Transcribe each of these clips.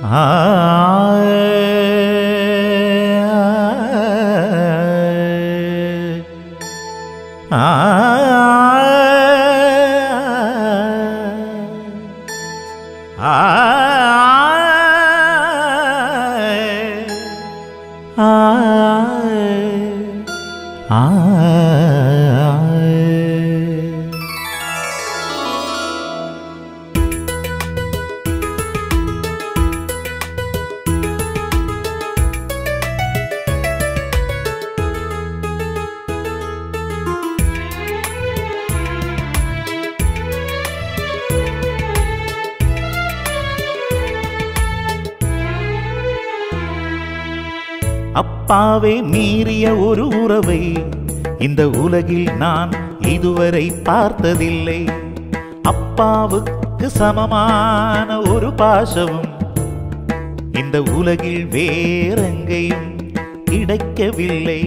அப்பாவே மீறிய ஒரு உறவை இந்த உலகில் நான் இதுவரை பார்த்ததில்லை. அப்பாவுக்கு சமமான ஒரு பாசமும் இந்த உலகில் வேறெங்கேயும் கிடைக்கவில்லை.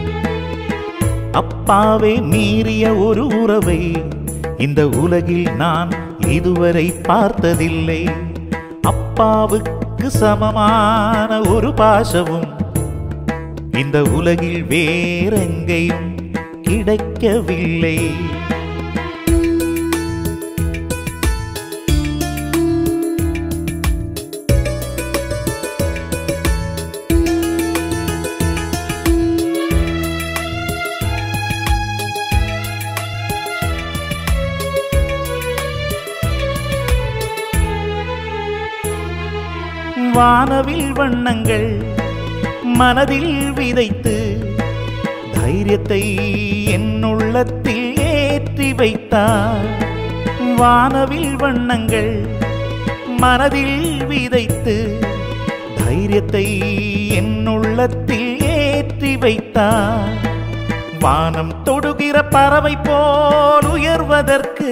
அப்பாவே மீறிய ஒரு உறவை இந்த உலகில் நான் இதுவரை பார்த்ததில்லை. அப்பாவுக்கு சமமான ஒரு பாசமும் இந்த உலகில் வேறெங்கேயும் கிடைக்கவில்லை. வானவில் வண்ணங்கள் மனதில் விதைத்து தைரியத்தை என் உள்ளத்தில் ஏற்றி வைத்தார். வானவில் வண்ணங்கள் மனதில் விதைத்து தைரியத்தை என் உள்ளத்தில் ஏற்றி வைத்தார். வானம் தொடுகிற பறவை போல் உயர்வதற்கு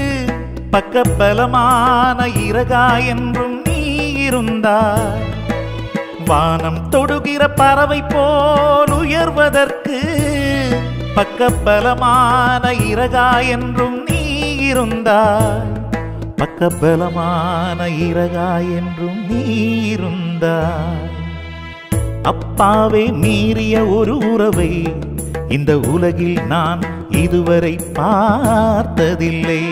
பக்கபலமான இறகா என்றும் நீ இருந்தாய். வானம் தொடுகிற பறவை போல் உயர்வதற்கு பக்கபலமான இறகா என்றும் நீ இருந்தாய். பக்கபலமான இறகா என்றும் நீ இருந்தாய். அப்பாவே மீறிய ஒரு உறவை இந்த உலகில் நான் இதுவரை பார்த்ததில்லை.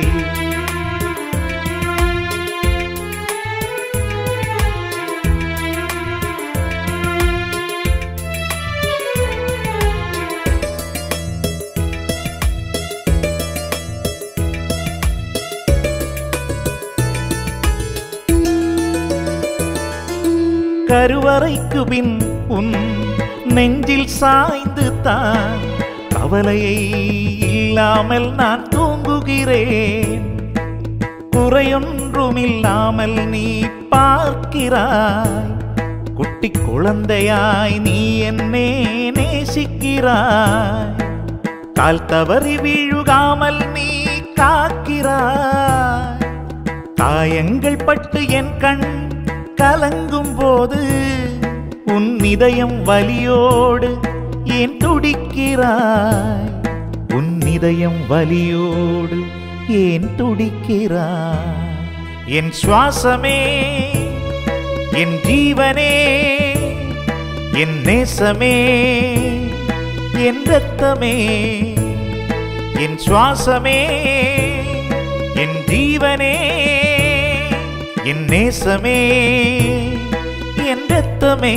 கருவறைக்கு பின் உன் நெஞ்சில் சாய்ந்து தான் கவலையை இல்லாமல் நான் தூங்குகிறேன். குறையொன்றுமில்லாமல் நீ பார்க்கிறாய். குட்டி குழந்தையாய் நீ என்னை நேசிக்கிறாய். கால் தவறி வீழுகாமல் நீ காக்கிறாய். காயங்கள் பட்டு என் கண் கலங்கும் போது உன் இதயம் வலியோடு ஏன் துடிக்கிறாய். உன் இதயம் வலியோடு ஏன் துடிக்கிறாய். என் சுவாசமே, என் ஜீவனே, என் நேசமே, என் ரத்தமே. என் சுவாசமே, என் ஜீவனே, என் நேசமே, என் ரத்தமே.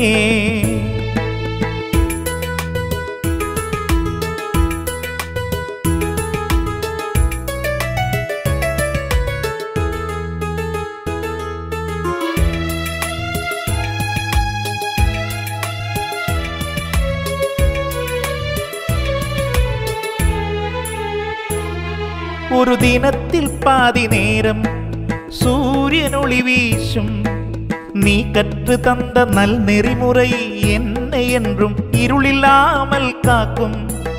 ஒரு தினத்தில் பாதி நேரம் சூரியன் ஒளி வீசும். நீ கற்று தந்த நல் நெறிமுறை என்னை என்றும் இருளில்லாமல் காக்கும்.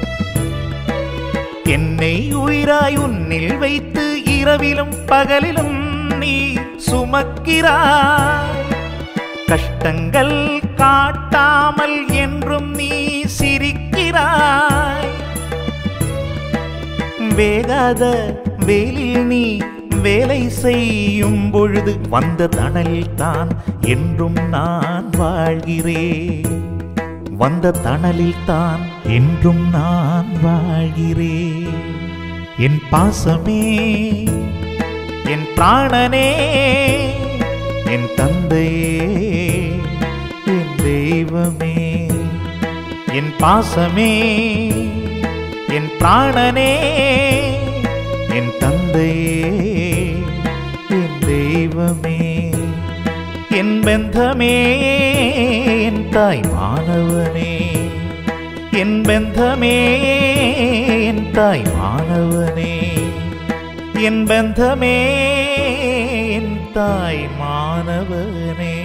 என்னை உயிராய் உன்னில் வைத்து இரவிலும் பகலிலும் நீ சுமக்கிறாய். கஷ்டங்கள் காட்டாமல் என்றும் நீ சிரிக்கிறாய். வேகாத வேலில் நீ வேலை செய்யும் பொழுது வந்த தணலில் தான் என்றும் நான் வாழ்கிறேன். வந்த தணலில் தான் என்றும் நான் வாழ்கிறேன். என் பாசமே, என் பிராணனே, என் தந்தையே, என் தெய்வமே. என் பாசமே, என் பிராணனே, என் தந்தையே, என் தெய்வமே. என் பந்தமே, என் தாய் மாணவனே. என் பந்தமே, என் தாய் மாணவனே. என் பந்தமே, என் தாய் மாணவனே.